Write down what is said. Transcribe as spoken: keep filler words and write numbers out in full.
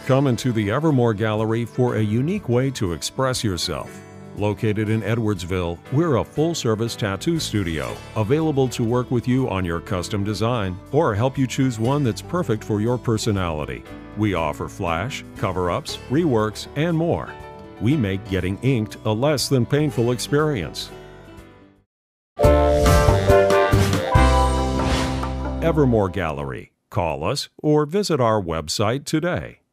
Come into the Evermore Gallery for a unique way to express yourself. Located in Edwardsville, we're a full-service tattoo studio, available to work with you on your custom design or help you choose one that's perfect for your personality. We offer flash, cover-ups, reworks, and more. We make getting inked a less than painful experience. Evermore Gallery. Call us or visit our website today.